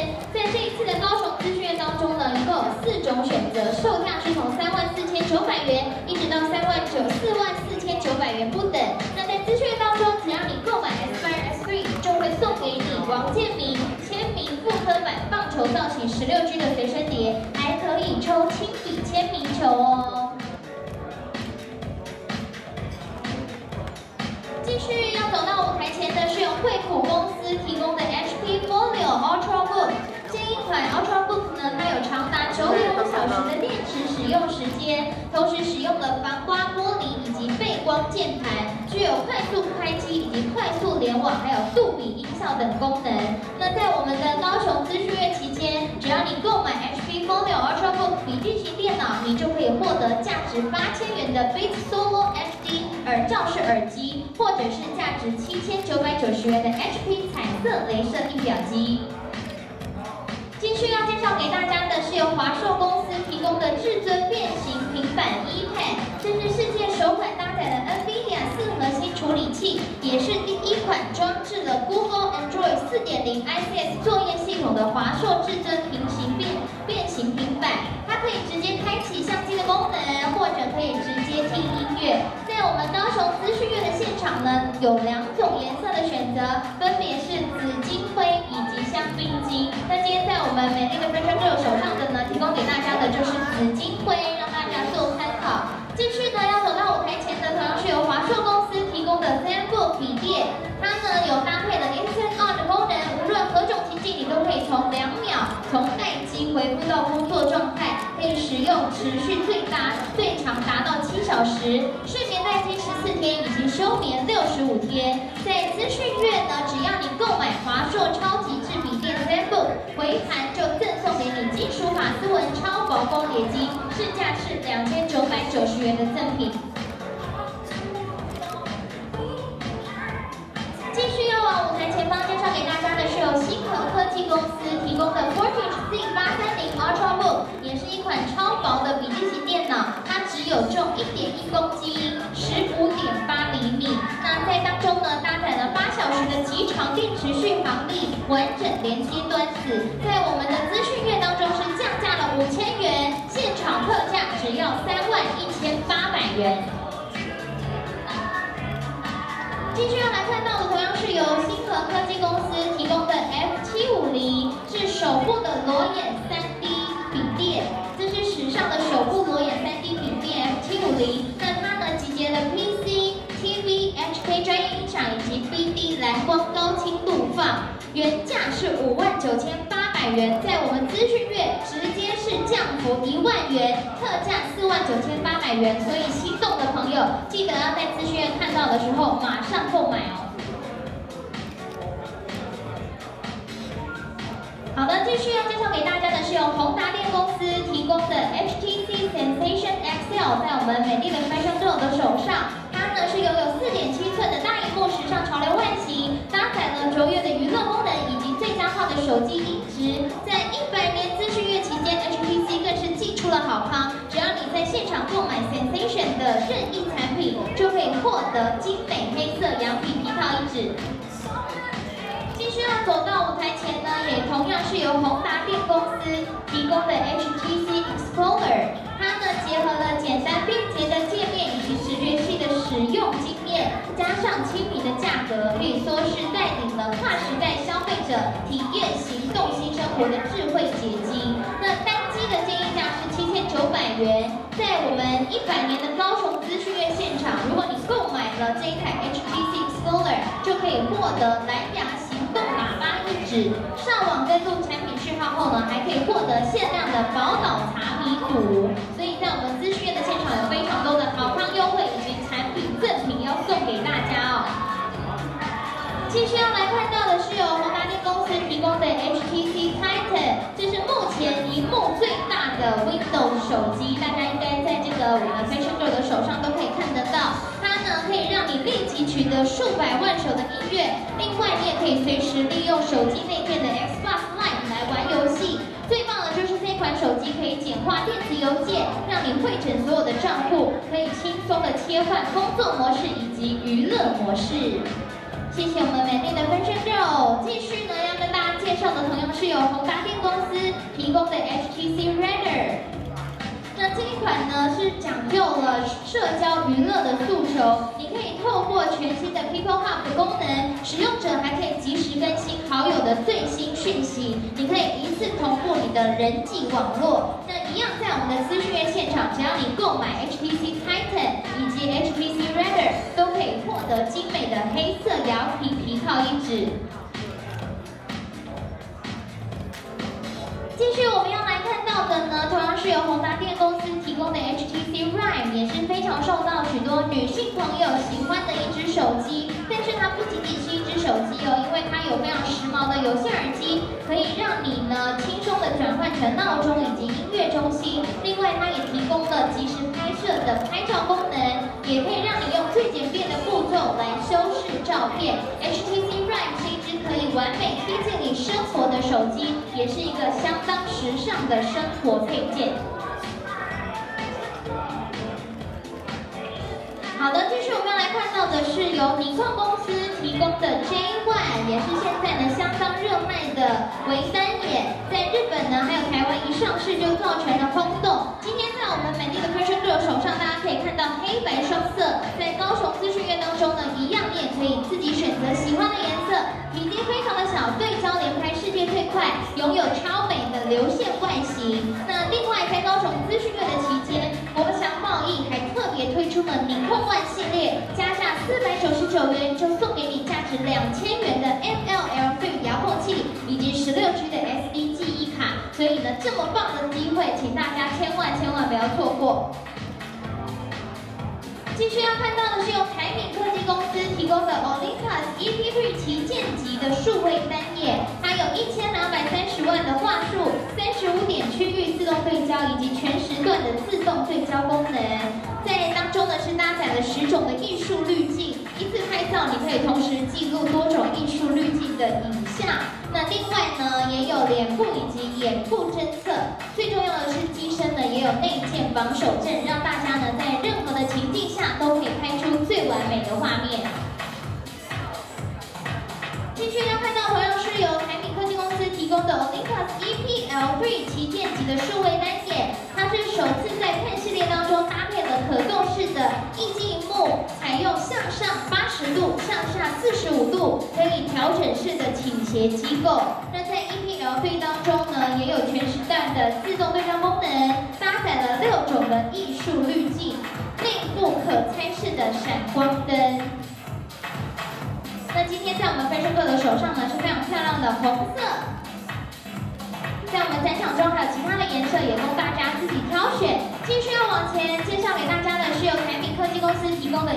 在这一次的高雄资讯月当中呢，一共有4种选择，售价是从34900元一直到44900元不等。那在资讯月当中，只要你购买 Aspire S3，就会送给你王建民签名复刻版棒球造型16G 的随身碟，还可以抽亲笔签名球哦。继续要走到舞台前的是由惠普公司提供的 HP Folio Ultrabook。这一款 Ultrabook 呢，它有长达9.5小时的电池使用时间，同时使用了防刮玻璃以及背光键盘，具有快速开机以及快速联网，还有杜比音效等功能。那在我们的高雄资讯月期间，只要你购买 HP Folio Ultrabook 笔记型电脑，你就可以获得价值8000元的 Beats Solo HD 耳罩式耳机，或者是价值7990元的 HP 彩色雷射印表机。继续要介绍给大家的是由华硕公司提供的至尊变形平板 ePad， 这是世界首款搭载了 NVIDIA 4核心处理器，也是第一款装置了 Google Android 4.0 ICS 作业系统的华硕至尊变形平板。它可以直接开启相机的功能，或者可以直接听音乐。在我们高雄资讯月的现场呢，有2种颜色的选择，分别是紫金灰以及香槟金。那今天在我们美丽的 Fashion Girl 手上的呢，提供给大家的就是紫金灰，让大家做参考。继续呢，要走到舞台前的，同样是由华硕公司提供的 ZenBook 笔电，它呢有搭配了 Instant On 的功能，无论何种情境，你都可以从2秒从待机回复到工作状态，可以使用持续最长达到7小时，睡眠待机14天，以及休眠65天。在资讯月呢，只要你购买华硕超级制笔电 ZenBook， 回盘就赠送给你金属法斯文超薄光碟机，市价是2990元的赠品。继续要往舞台前方介绍给大家的是由星河科技公司提供的 Forge Z830 Ultrabook， 也是一款超薄的笔记型电脑，它只有重1.1公斤，15.8厘米。那在当中呢，搭载了8小时的极长电池续航力，完整连接端子。在我们的资讯月当中是降价了5000元，现场特价只要31800元。继续要来看到的，同样是由星河科技公司提供的 F750， 是首部的裸眼 3D 笔电，这是史上的首部裸眼 3D 笔电 F750。那它呢集结了 PC、TV、HK 专业音响以及 BD 蓝光高清度放，原价是59800元，在我们资讯月直接是降幅1万元，特价49800元。所以心动的朋友，记得要在资讯月看到的时候马上购买哦。好的，继续要介绍给大家的是由宏达电公司提供的 HTC Sensation XL， 在我们美丽的 Fashion Girl 的手上，它呢是拥有4.7寸的大荧幕时尚潮流外形，搭载了卓越的娱乐功能以及最佳化的手机音质。在100年资讯月期间 ，HTC 更是祭出了好康，只要你在现场购买 Sensation 的任意产品，就可以获得精美黑色羊皮皮套1指。继续要走到舞台前呢，也同样是由宏达电公司提供的 HTC Explorer， 它呢结合了简单便捷的界面以及视觉系的使用经验，加上亲民的价格，可以说是带领了跨时代消费者体验行动新生活的智慧结晶。那单机的建议价是7900元，在我们100年的高雄资讯月现场，如果你购买了这一台 HTC Explorer， 就可以获得蓝牙行动喇叭1指，上网登录产品序号后呢，还可以获得限量的宝岛茶米鼓。所以在我们资讯月的现场有非常多的好康优惠以及产品赠品要送给大家哦。继续要来看到的是由宏达电公司提供的 HTC Titan， 这是目前萤幕最大的 Windows 手机，大家应该在这个我们 Fashion Girl 的手上都可以看得到。它呢可以让你立即取得数百万首的音乐，另外你也可以随时利用手机内建的 Xbox Live 来玩游戏。最棒的就是这款手机可以简化电子邮件，让你汇整所有的账户，可以轻松的切换工作模式以及娱乐模式。谢谢我们美丽的 Fashion Girl， 继续呢要跟大家介绍的同样是由宏达电公司提供的 HTC Radar。那这一款呢是讲究了社交娱乐的诉求，你可以透过全新的 People Hub 的功能，使用者还可以及时更新好友的最新讯息，你可以一次同步你的人际网络。那一样在我们的资讯月现场，只要你购买 HTC Titan 以及 HTC Radar， 都可以获得精美的黑色摇皮皮套一指。继续我们要来看到的呢，同样是由宏达电公司提供的 HTC Rime， 也是非常受到许多女性朋友喜欢的一只手机。但是它不仅仅是一只手机哦，因为它有非常时髦的有线耳机，可以让你呢轻松的转换成闹钟以及音乐中心。另外，它也提供了即时拍摄的拍照功能，也可以让你用最简便的步骤来修饰照片。HTC Rime 是一只可以完美贴近你生活的手机，也是一个相当时尚的生活配件。好的，继续我们要来看到的是由尼康公司提供的 J1， 也是现在呢相当热卖的微单眼，在日本呢还有台湾一上市就造成了轰动。今天在我们美丽的 Fashion Girl 手上，大家可以看到黑白双色，在高雄资讯月当中呢，一样你也可以自己选择喜欢的颜色，体积非常的小，对焦连拍世界最快，拥有超美的流线外形。那另外在高雄资讯月的期间，国祥贸易还特别推出了凝控万系列，加价499元就送给你价值2000元的 MLL3 遥控器以及16G 的 SD 记忆卡。所以呢，这么棒的机会，请大家千万不要错过。继续要看到的是由凯敏科技公司提供的 Olympus EP3 旗舰级的数位单眼，它有1230万的画素，35点区域自动对焦以及全时段的自动对焦功能。在当中呢是搭载了10种的艺术滤镜，一次拍照你可以同时记录多种艺术滤镜的影像。那另外呢也有脸部以及眼部侦测，最重要的是机身呢也有内建防手震，让大家呢在任何的情境下都可以拍出最完美的画面。继续要看到同样是由凯敏科技公司提供的 Olympus EPL3 旗舰级的数位单眼，它是首次在 Pen 系列当中搭配了可动式的液晶萤幕，采用向上80度、向下45度，可以调整式的倾斜机构。那在 EPL3 当中呢，也有全时段的自动对焦功能，搭载了6种的艺术滤镜，内部可拆式的闪光灯。那今天在我们 Fashion Girl 的手上呢是非常漂亮的红色，在我们展场中还有其他的颜色，也供大家自己挑选。继续要往前介绍给大家的是由凯敏科技公司提供的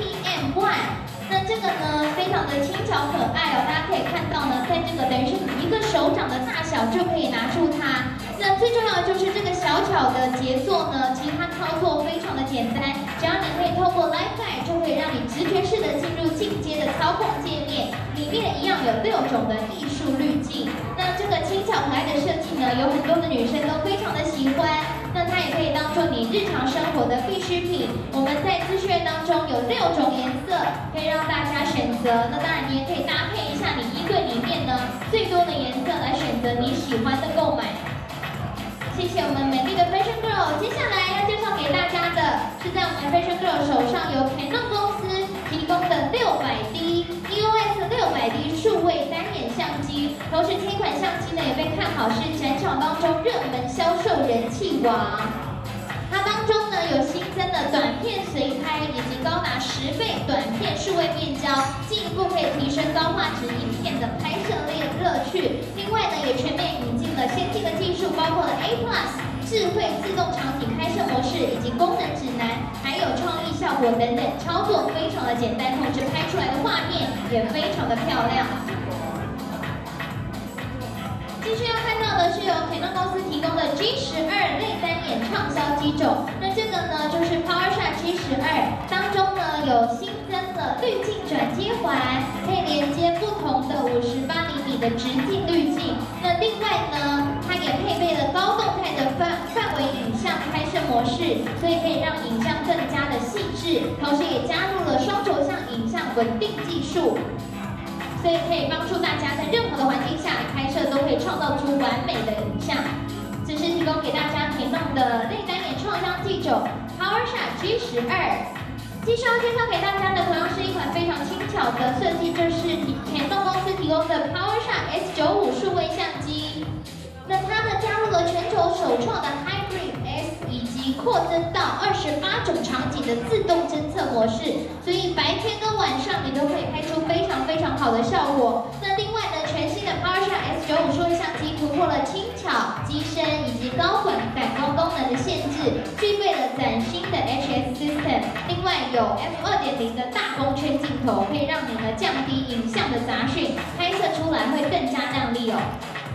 EPM1。那这个呢非常的轻巧可爱哦，大家可以看到呢，在这个等于是一个手掌的大小就可以拿住它。那最重要的就是这个小巧的杰作呢，其实它操作非常的简单，只要你可以透过 Live Guide 就可以让你直觉式的进入进阶的操控界面，里面一样有6种的艺术滤镜。那这个轻巧可爱的设计呢，有很多的女生都非常的喜欢。那它也可以当做你日常生活的必需品。我们在资讯当中有6种颜色可以让大家选择。那当然你也可以搭配一下你衣柜里面呢最多的颜色来选择你喜欢的购买。谢谢我们美丽的 Fashion Girl。接下来要介绍给大家的是在我们 Fashion Girl 手上由 Canon 公司提供的 600D EOS 600D 数位单眼相机，同时这一款相机呢也被看好是展场当中热门销售人气王。它当中呢有新增的短片随拍以及高达10倍短片数位变焦，进一步可以提升高画质影片的拍摄乐趣。另外呢也全面引进了先进的技术，包括了 A+ 智慧自动场景开摄模式以及功能指南，还有创意效果等等，操作非常的简单，同时拍出来的画面也非常的漂亮。继续要看到的是由 Canon 公司提供的 G12 类单眼畅销机种。那这个呢就是 PowerShot G12， 当中呢有新增了滤镜转接环，可以连接不同的58厘米的直径滤镜。那另外呢，它也配备了高动态的范围影像拍摄模式，所以可以让影像更加的细致，同时也加入了双轴向影像稳定技术。 所以可以帮助大家在任何的环境下拍摄都可以创造出完美的影像。这是提供给大家田弄的类单眼创伤记肘 PowerShot G12。接下来介绍给大家的同样是一款非常轻巧的设计，就是田弄公司提供的 PowerShot S95数位相机。那它呢加入了全球首创的 Hybrid S 以及扩增到28种场景的自动侦测模式，所以白天跟晚上你都可以拍出非常好的效果。那另外呢，全新的 PowerShot S95数位相机突破了轻巧、机身以及高感光功能的限制，具备了崭新的 HS System。另外有 F2.0的大光圈镜头，可以让你呢降低影像的杂讯，拍摄出来会更加亮丽哦。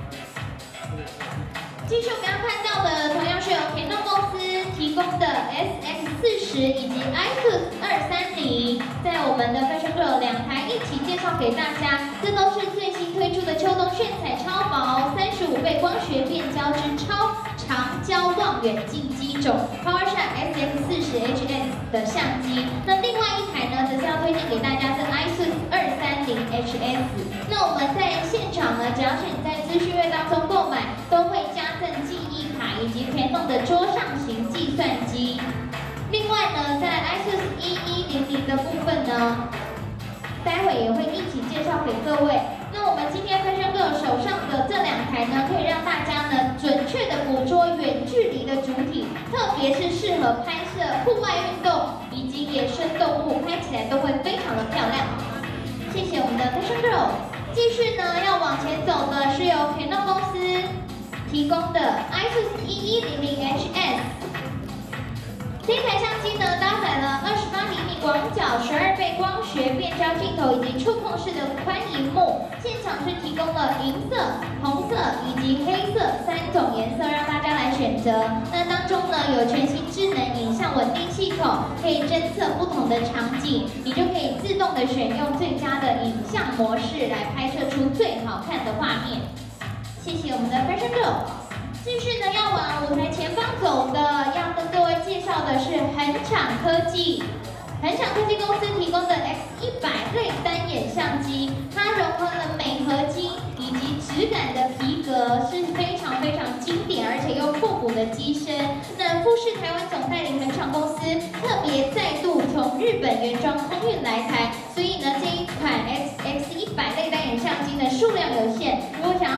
继续我们要看到的，同样是由田弄公司提供的 SX40以及 ISUS230，在我们的 Fashion Girl 两台一起介绍给大家。这都是最新推出的秋冬炫彩超薄35倍光学变焦之超长焦望远镜机种 PowerShot SX40HS 的相机。那另外一台呢，则是要推荐给大家是 ISUS230HS。那我们在现场呢，只要是你在资讯页当中购买，都会加赠记忆卡以及田弄的桌上型计算机。另外呢，在 ISUS1100的部分呢，待会也会一起介绍给各位。那我们今天Fashion Girl手上的这两台呢，可以让大家呢准确的捕捉远距离的主体，特别是适合拍摄户外运动以及野生动物，拍起来都会非常的漂亮。谢谢我们的Fashion Girl。继续呢，要往前走的是由田弄公司提供的 ISUS1100HS。这台相机呢，搭载了28厘米广角12倍光学变焦镜头以及触控式的宽萤幕。现场是提供了银色、红色以及黑色3种颜色让大家来选择。那当中呢，有全新智能影像稳定系统，可以侦测不同的场景，你就可以自动的选用最佳的影像模式来拍摄出最好看的画面。谢谢我们的 Fashion Girl。继续呢，要往舞台前方走的，要跟各位介绍的是恒场科技。恒场科技公司提供的 X100类单眼相机，它融合了镁合金以及质感的皮革，是非常经典而且又复古的机身。那富士台湾总代理恒场公司特别再度从日本原装空运来台，所以呢，这一款 X100类单眼相机呢数量有限，如果想要